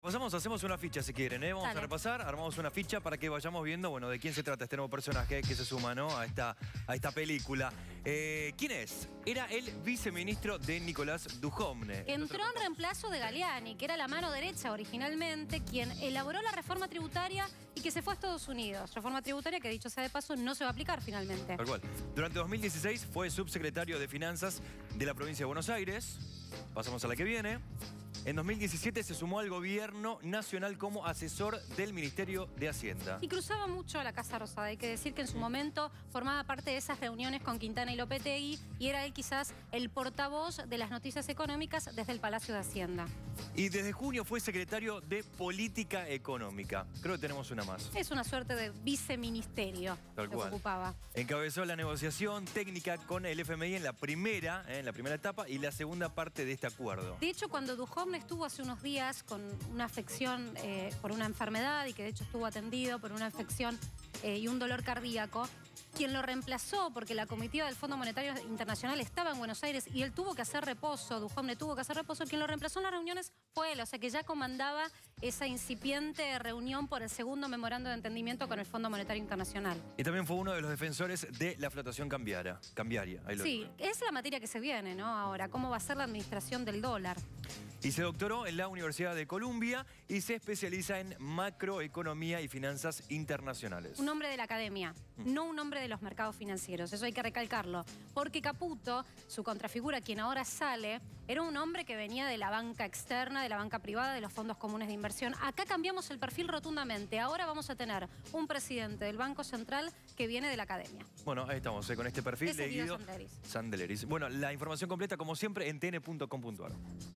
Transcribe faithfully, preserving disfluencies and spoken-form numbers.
repasamos, hacemos una ficha si quieren, ¿eh? Vamos Dale. a repasar, armamos una ficha para que vayamos viendo, bueno, de quién se trata este nuevo personaje que se suma, ¿no? a, esta, a esta película. Eh, ¿Quién es? Era el viceministro de Nicolás Dujovne. Que entró en reemplazo de Galliani, que era la mano derecha originalmente, quien elaboró la reforma tributaria y que se fue a Estados Unidos. Reforma tributaria que, dicho sea de paso, no se va a aplicar finalmente. Tal cual. Durante dos mil dieciséis fue subsecretario de Finanzas de la provincia de Buenos Aires. Pasamos a la que viene. En dos mil diecisiete se sumó al gobierno nacional como asesor del Ministerio de Hacienda. Y cruzaba mucho a la Casa Rosada. Hay que decir que en su momento formaba parte de esas reuniones con Quintana y Lopetegui y era él quizás el portavoz de las noticias económicas desde el Palacio de Hacienda. Y desde junio fue secretario de Política Económica. Creo que tenemos una más. Es una suerte de viceministerio Tal que cual. ocupaba. Encabezó la negociación técnica con el F M I en la primera, eh, en la primera etapa y la segunda parte de este acuerdo. De hecho, cuando Dujovne estuvo hace unos días con una afección eh, por una enfermedad y que de hecho estuvo atendido por una afección eh, y un dolor cardíaco, quien lo reemplazó, porque la comitiva del Fondo Monetario Internacional estaba en Buenos Aires y él tuvo que hacer reposo, Dujovne tuvo que hacer reposo, quien lo reemplazó en las reuniones fue él, o sea que ya comandaba esa incipiente reunión por el segundo memorando de entendimiento con el Fondo Monetario Internacional. Y también fue uno de los defensores de la flotación cambiaria. cambiaria ahí lo Sí, digo. es la materia que se viene, ¿no? Ahora, ¿cómo va a ser la administración del dólar? Y se doctoró en la Universidad de Columbia y se especializa en macroeconomía y finanzas internacionales. Un hombre de la academia, Mm. no un hombre de los mercados financieros. Eso hay que recalcarlo. Porque Caputo, su contrafigura, quien ahora sale, era un hombre que venía de la banca externa, de la banca privada, de los fondos comunes de inversión. Acá cambiamos el perfil rotundamente. Ahora vamos a tener un presidente del Banco Central que viene de la academia. Bueno, ahí estamos, eh, con este perfil Ese de es Guido Guido Sandleris. Sandleris. Bueno, la información completa, como siempre, en t n punto com punto a r.